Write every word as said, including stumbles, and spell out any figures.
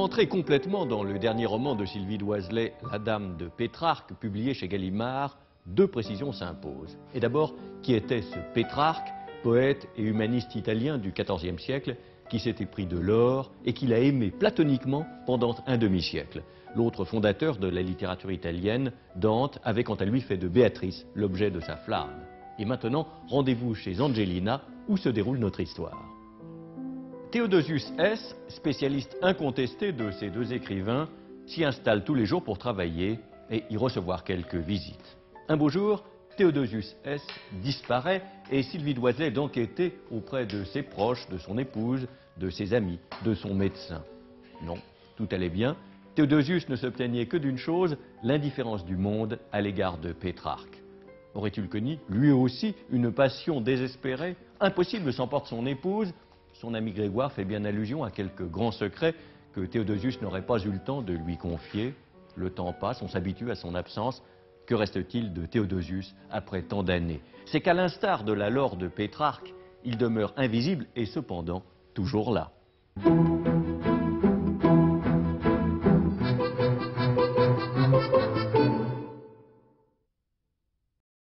entrer complètement dans le dernier roman de Sylvie Doiselet, La Dame de Pétrarque, publié chez Gallimard, deux précisions s'imposent. Et d'abord, qui était ce Pétrarque, poète et humaniste italien du quatorzième siècle, qui s'était pris de l'or et qu'il a aimé platoniquement pendant un demi-siècle. L'autre fondateur de la littérature italienne, Dante, avait quant à lui fait de Béatrice l'objet de sa flamme. Et maintenant, rendez-vous chez Angelina, où se déroule notre histoire. Théodosius S, spécialiste incontesté de ces deux écrivains, s'y installe tous les jours pour travailler et y recevoir quelques visites. Un beau jour, Théodosius S disparaît et Sylvie Doiselet d'enquêter auprès de ses proches, de son épouse, de ses amis, de son médecin. Non, tout allait bien. Théodosius ne se plaignait que d'une chose, l'indifférence du monde à l'égard de Pétrarque. Aurait-il connu, lui aussi, une passion désespérée? Impossible, s'emporte son épouse. Son ami Grégoire fait bien allusion à quelques grands secrets que Théodosius n'aurait pas eu le temps de lui confier. Le temps passe, on s'habitue à son absence. Que reste-t-il de Théodosius après tant d'années? C'est qu'à l'instar de la lore de Pétrarque, il demeure invisible et cependant toujours là.